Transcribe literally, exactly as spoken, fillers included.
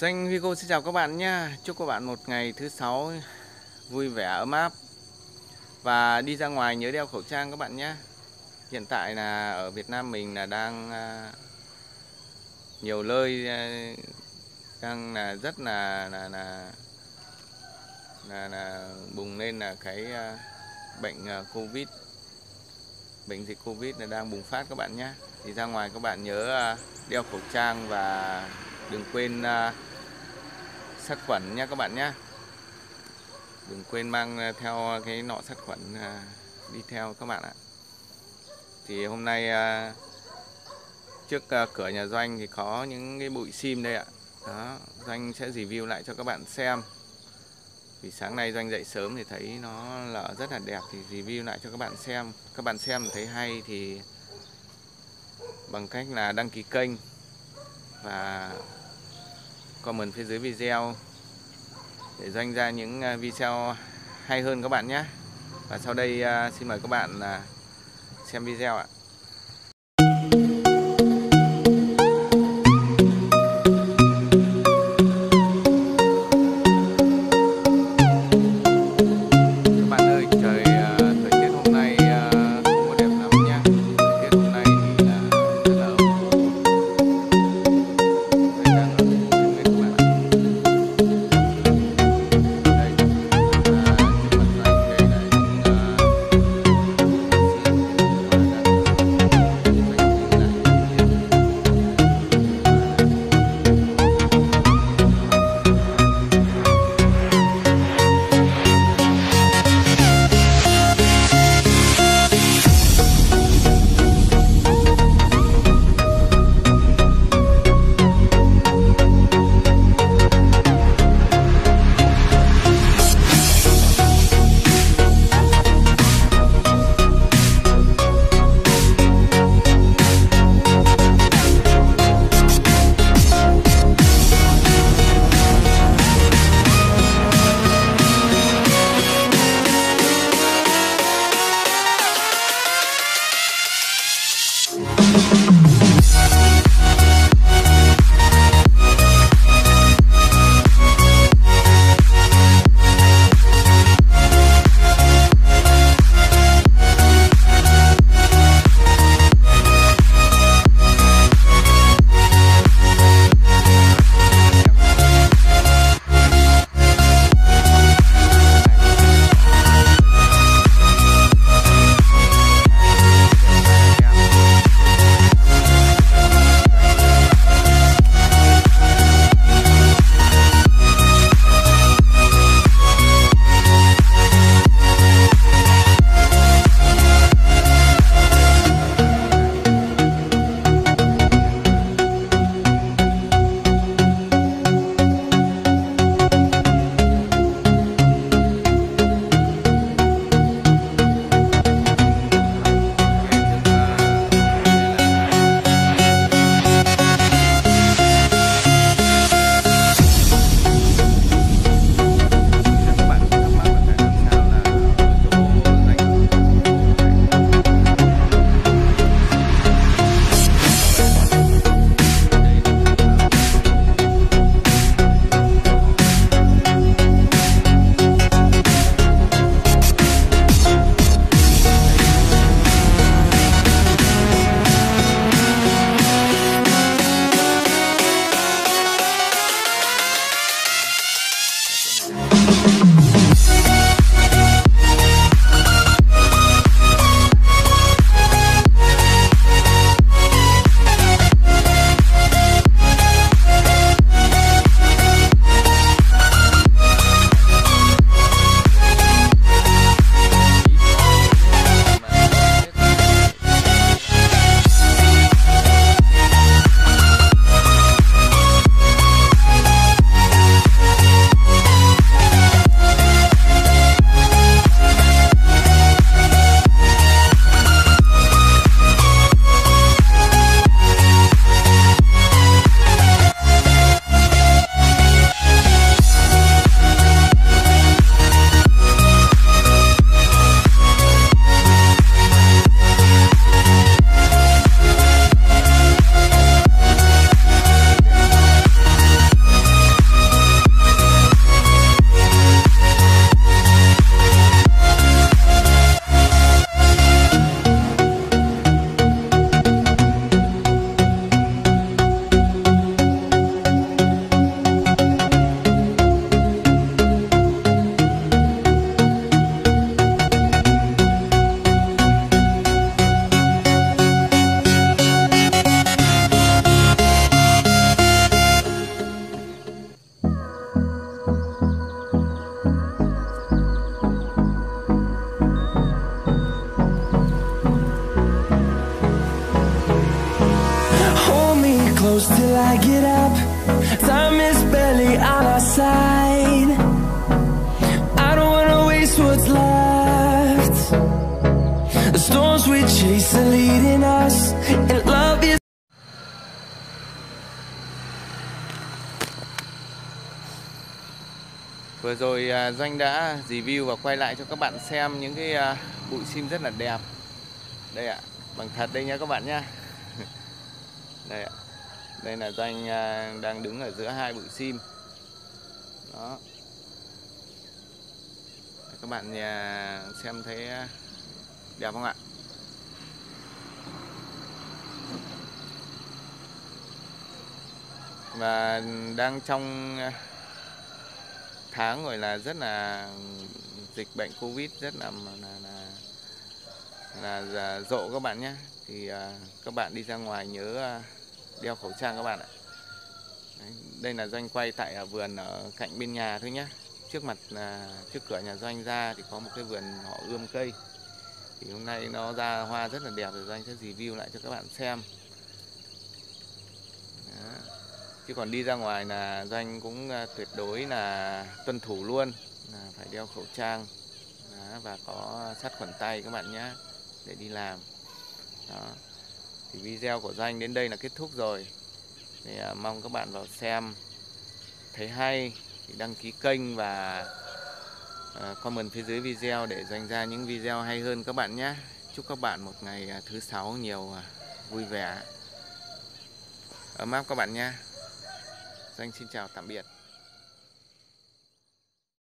Doanh Vigo xin chào các bạn nhé. Chúc các bạn một ngày thứ sáu vui vẻ ấm áp. Và đi ra ngoài nhớ đeo khẩu trang các bạn nhé. Hiện tại là ở Việt Nam mình là đang nhiều nơi đang là rất là là là, là, là bùng lên là cái bệnh Covid. Bệnh dịch Covid là đang bùng phát các bạn nhé. Thì ra ngoài các bạn nhớ đeo khẩu trang và đừng quên sát khuẩn nha các bạn nhé. Đừng quên mang theo cái nọ sát khuẩn đi theo các bạn ạ. Thì hôm nay trước cửa nhà Doanh thì có những cái bụi sim đây ạ. Đó, Doanh sẽ review lại cho các bạn xem. Vì sáng nay Doanh dậy sớm thì thấy nó lở rất là đẹp thì review lại cho các bạn xem. Các bạn xem thấy hay thì bằng cách là đăng ký kênh và comment phía dưới video để Doanh ra những video hay hơn các bạn nhé. Và sau đây xin mời các bạn xem video ạ. I get up, time is barely on our side. I don't wanna waste what's left. The storms we chase are leading us, and love is. Vừa rồi à, Doanh đã review và quay lại cho các bạn xem những cái à, bụi sim rất là đẹp. Đây ạ, bằng thật đây nhá các bạn nhá. Đây ạ. Đây là Doanh à, đang đứng ở giữa hai bụi sim. Đó. Các bạn à, xem thấy đẹp không ạ? Và đang trong tháng gọi là rất là dịch bệnh Covid rất là là là, là, là rộ các bạn nhé. Thì à, các bạn đi ra ngoài nhớ à, đeo khẩu trang các bạn ạ. Đấy, đây là Doanh quay tại à, vườn ở cạnh bên nhà thôi nhé. Trước mặt là trước cửa nhà Doanh ra thì có một cái vườn họ ươm cây. Thì hôm nay nó ra hoa rất là đẹp, rồi Doanh sẽ review lại cho các bạn xem. Đó. Chứ còn đi ra ngoài là Doanh cũng tuyệt đối là tuân thủ luôn, là phải đeo khẩu trang. Đó, và có sát khuẩn tay các bạn nhé, để đi làm. Đó. Thì video của Doanh đến đây là kết thúc rồi. Thì à, mong các bạn vào xem, thấy hay thì đăng ký kênh và à, comment phía dưới video để Doanh ra những video hay hơn các bạn nhé. Chúc các bạn một ngày à, thứ sáu nhiều à, vui vẻ, ấm áp các bạn nhé. Doanh xin chào tạm biệt.